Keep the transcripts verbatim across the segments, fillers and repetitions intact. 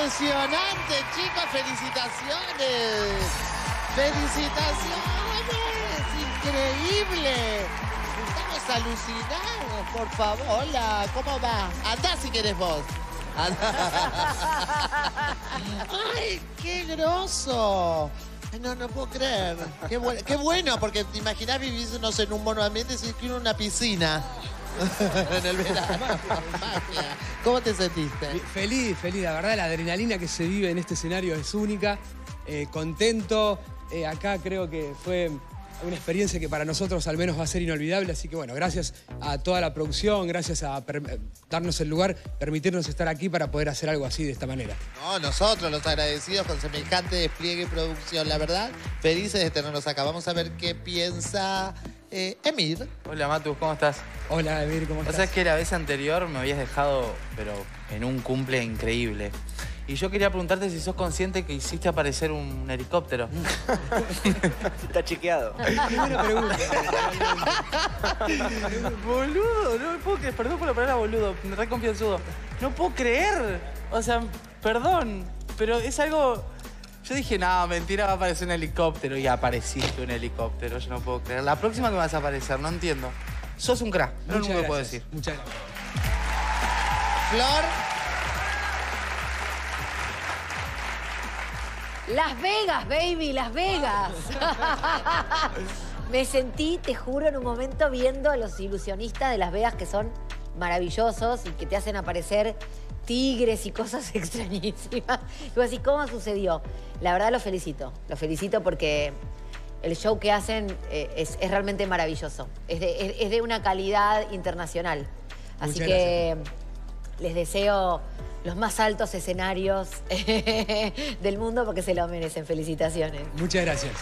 Impresionante, chicos, felicitaciones. Felicitaciones, increíble. Estamos alucinados, por favor. Hola, ¿cómo va? Andá si querés vos. ¡Ay, qué groso! Ay, no, no puedo creer. Qué, bu qué bueno, porque te imaginás vivirnos en un monoambiente sin que una piscina. En el verano. Magia. ¿Cómo te sentiste? Feliz, feliz. La verdad, la adrenalina que se vive en este escenario es única. Eh, contento. Eh, acá creo que fue una experiencia que para nosotros al menos va a ser inolvidable. Así que bueno, gracias a toda la producción, gracias a darnos el lugar, permitirnos estar aquí para poder hacer algo así de esta manera. No, nosotros los agradecidos con semejante despliegue y producción. La verdad, felices de tenerlos acá. Vamos a ver qué piensa eh, Emir. Hola, Matu, ¿cómo estás? Hola, Emir, ¿cómo estás? O sea, es que la vez anterior me habías dejado, pero en un cumple increíble. Y yo quería preguntarte si sos consciente que hiciste aparecer un helicóptero. Está chequeado. Primera pregunta. Boludo, no me puedo creer. Perdón por la palabra boludo, me re confianzudo. No puedo creer. O sea, perdón, pero es algo... Yo dije, no, mentira, va a aparecer un helicóptero. Y apareciste un helicóptero, yo no puedo creer. La próxima que vas a aparecer, no entiendo. Sos un crack, no Muchas lo puedo gracias. decir. Muchas gracias. Flor. Las Vegas, baby, Las Vegas. Me sentí, te juro, en un momento viendo a los ilusionistas de Las Vegas que son maravillosos y que te hacen aparecer tigres y cosas extrañísimas. Y vos decís, ¿cómo sucedió? La verdad, los felicito. Los felicito porque el show que hacen eh, es, es realmente maravilloso. Es de, es, es de una calidad internacional. Así Muchas que gracias. Les deseo los más altos escenarios del mundo porque se lo merecen. Felicitaciones. Muchas gracias.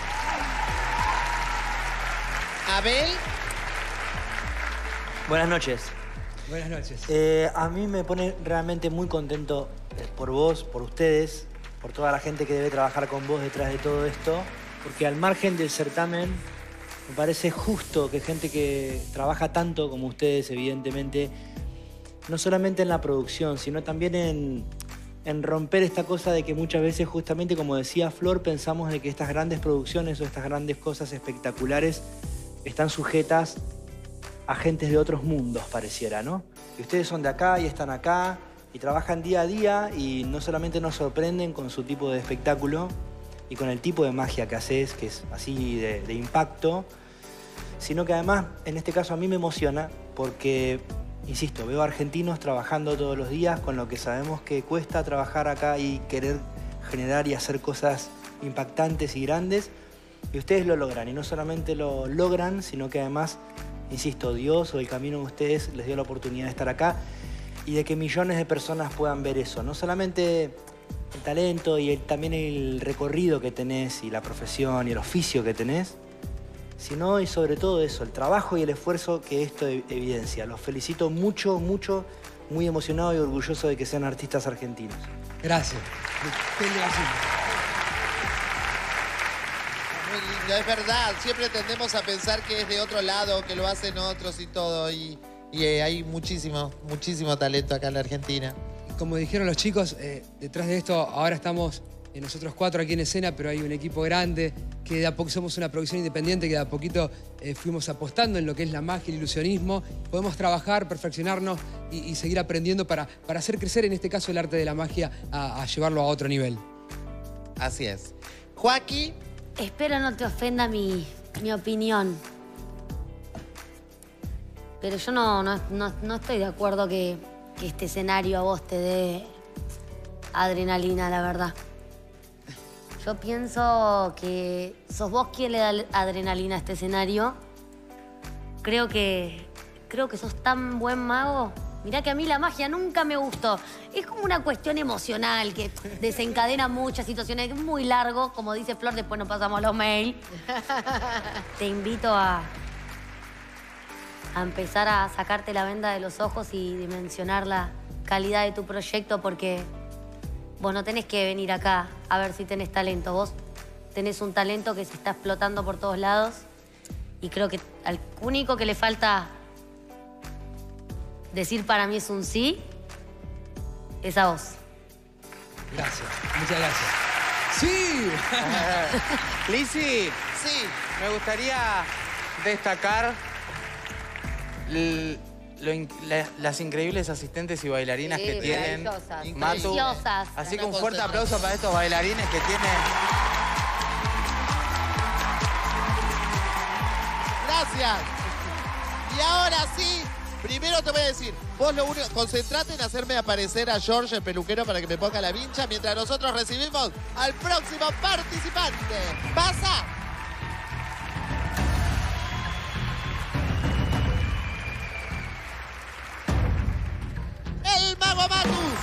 Abel. Buenas noches. Buenas noches. Eh, a mí me pone realmente muy contento por vos, por ustedes, por toda la gente que debe trabajar con vos detrás de todo esto, porque al margen del certamen me parece justo que gente que trabaja tanto como ustedes, evidentemente, no solamente en la producción, sino también en, en romper esta cosa de que muchas veces, justamente como decía Flor, pensamos de que estas grandes producciones o estas grandes cosas espectaculares están sujetas a gentes de otros mundos, pareciera, ¿no? Y ustedes son de acá y están acá y trabajan día a día y no solamente nos sorprenden con su tipo de espectáculo y con el tipo de magia que haces, que es así de, de impacto, sino que además, en este caso, a mí me emociona porque, insisto, veo argentinos trabajando todos los días con lo que sabemos que cuesta trabajar acá y querer generar y hacer cosas impactantes y grandes, y ustedes lo logran. Y no solamente lo logran, sino que además, insisto, Dios o el camino de ustedes les dio la oportunidad de estar acá y de que millones de personas puedan ver eso. No solamente el talento y el, también el recorrido que tenés y la profesión y el oficio que tenés, sino y sobre todo eso, el trabajo y el esfuerzo que esto evidencia. Los felicito mucho, mucho, muy emocionado y orgulloso de que sean artistas argentinos. Gracias. Muy lindo, es verdad. Siempre tendemos a pensar que es de otro lado, que lo hacen otros y todo. Y, y eh, hay muchísimo, muchísimo talento acá en la Argentina. Como dijeron los chicos, eh, detrás de esto ahora estamos eh, nosotros cuatro aquí en escena, pero hay un equipo grande que de a poco somos una producción independiente que de a poquito eh, fuimos apostando en lo que es la magia, el ilusionismo. Podemos trabajar, perfeccionarnos y, y seguir aprendiendo para, para hacer crecer, en este caso, el arte de la magia a, a llevarlo a otro nivel. Así es. Joaquín. Espero no te ofenda mi, mi opinión. Pero yo no, no, no, no estoy de acuerdo que, que este escenario a vos te dé adrenalina, la verdad. Yo pienso que sos vos quien le da adrenalina a este escenario. Creo que, creo que sos tan buen mago. Mirá que a mí la magia nunca me gustó. Es como una cuestión emocional que desencadena muchas situaciones. Es muy largo, como dice Flor, después nos pasamos los mails. Te invito a, a empezar a sacarte la venda de los ojos y dimensionar la calidad de tu proyecto, porque vos no tenés que venir acá a ver si tenés talento. Vos tenés un talento que se está explotando por todos lados y creo que al único que le falta decir para mí es un sí, es a vos. Gracias, muchas gracias. ¡Sí! Lizzy, Sí. me gustaría destacar l- lo in- la- las increíbles asistentes y bailarinas Sí, que tienen. maravillosas. Matu, Preciosas. así que un Una fuerte concentración. aplauso para estos bailarines que tienen. Gracias. Y ahora sí, primero te voy a decir, vos lo único, concentrate en hacerme aparecer a George, el peluquero, para que me ponga la vincha, mientras nosotros recibimos al próximo participante. ¡Pasa! El Mago Matus.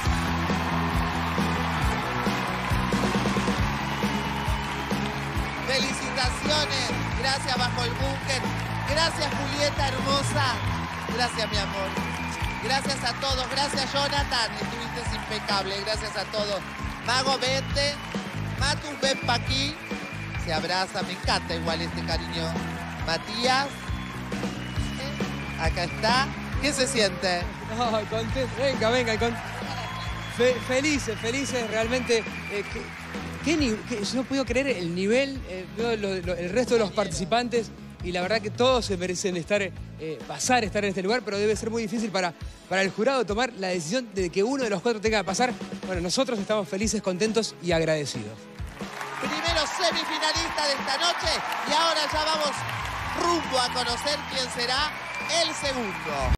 Felicitaciones. Gracias, Bajo el Búnker. Gracias, Julieta hermosa. Gracias, mi amor. Gracias a todos. Gracias, Jonathan. Estuviste impecable. Gracias a todos. Mago, vente. Matus, ven pa' aquí. Se abraza. Me encanta igual este cariño. Matías. ¿Eh? Acá está. ¿Qué se siente? No, contento. Venga, venga. con- Fe- felices, felices, realmente. eh, que- qué ni- que- yo no puedo creer el nivel, eh, veo lo- lo- el resto de los participantes y la verdad que todos se merecen estar, eh, pasar, estar en este lugar, pero debe ser muy difícil para, para el jurado tomar la decisión de que uno de los cuatro tenga que pasar. Bueno, nosotros estamos felices, contentos y agradecidos. Primero semifinalista de esta noche y ahora ya vamos rumbo a conocer quién será el segundo.